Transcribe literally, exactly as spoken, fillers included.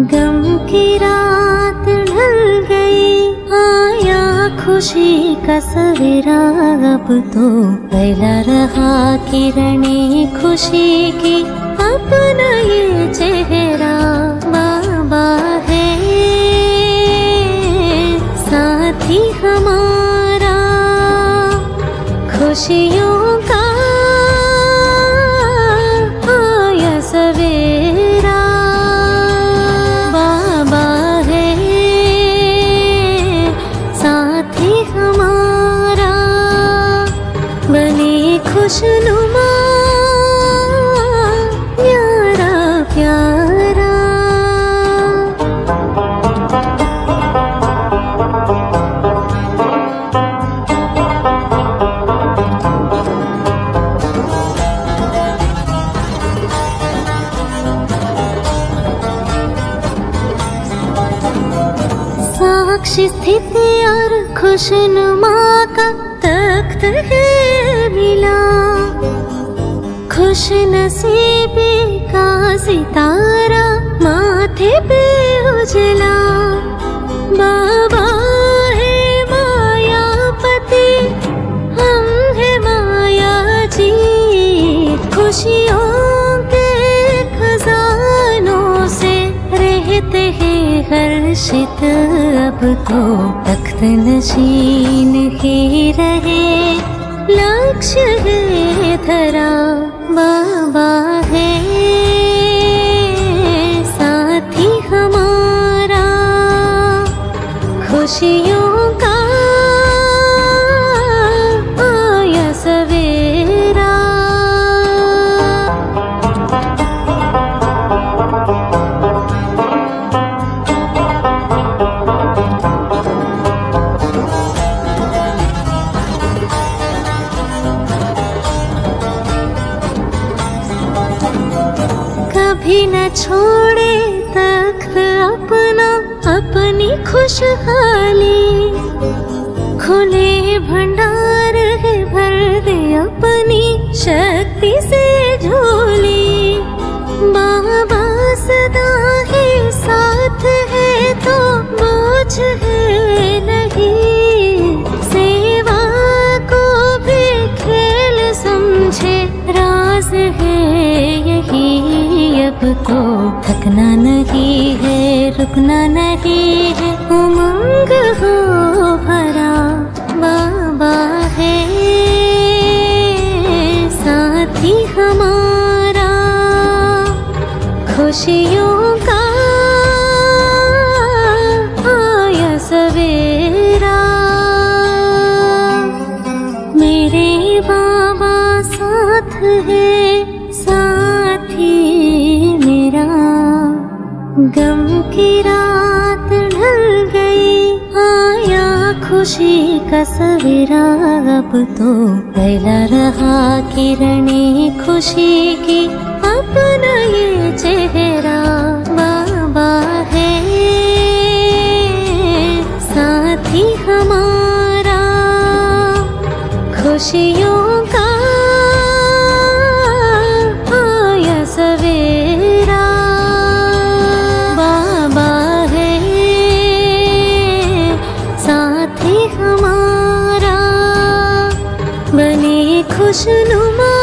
गम की रात ढल गई, आया खुशी का सवेरा। अब तो फैला रहा किरणें खुशी की अपना ये चेहरा। बाबा है साथी हमारा, खुशियों का आया सवेरा। बाबा है साथी हमारा, बने खुशनुमा प्यारा प्यारा। साक्षी स्थिति और खुशनुमा का तख्त है मिला, खुश नसीबी का सितारा माथे पे उजला। बाबा है मायापति, हम है माया जी, खुशियों के खजानों से रहते हैं हर्षित। अब तो तख्त नशीन ही रहे, लक्ष्य है धरा। बाबा है साथी हमारा, खुशियों का आया सवेरा। कभी न छोड़े तख्त अपना, अपनी खुशहाली। खुले भंडार है, भर दे अपनी शक्ति से झोली। बाबा सदा है साथ है तो बोझ है नहीं, सेवा को भी खेल समझे राज है यही। अब तो थकना नहीं है, रुकना नहीं है, उमंग हो भरा। बाबा है साथी हमारा, खुशियों का आया सवेरा। मेरे बाबा साथ है साथी मेरा, गम की रात ढल गई, आया खुशी का सवेरा। अब तो फैला रहा किरणें खुशी की अपना ये चेहरा। बाबा है साथी हमारा, खुशियों का आया सवेरा। बाबा है साथी हमारा, बने खुशनुमा